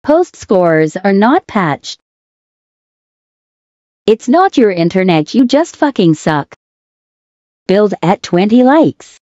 Post scores are not patched. It's not your internet, you just fucking suck. Build at 20 likes.